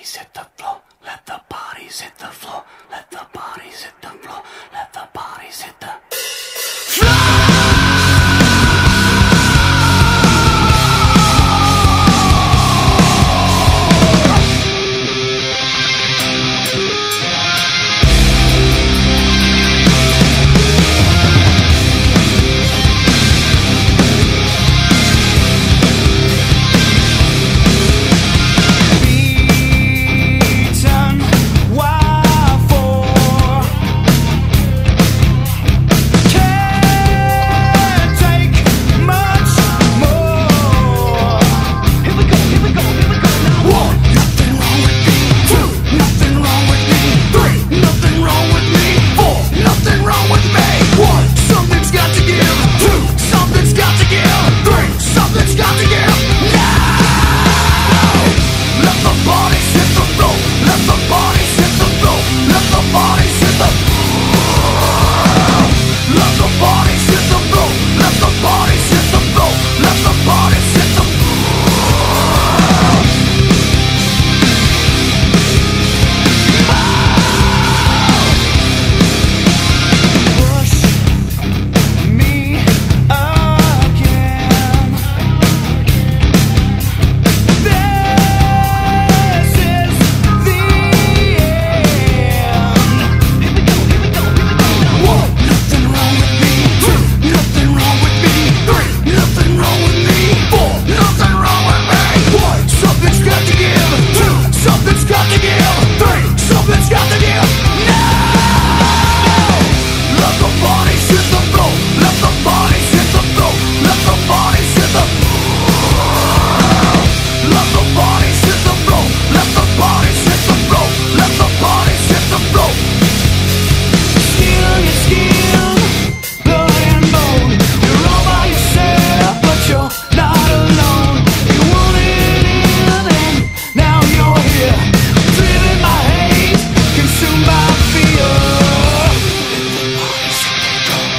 bodies hit the floor. Let the bodies hit the floor. Let the bodies hit the floor. Let the bodies hit the floor.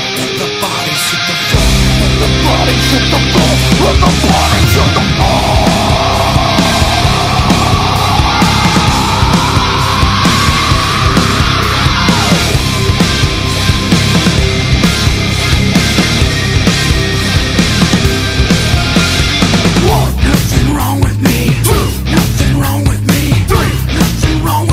Let the bodies hit the floor.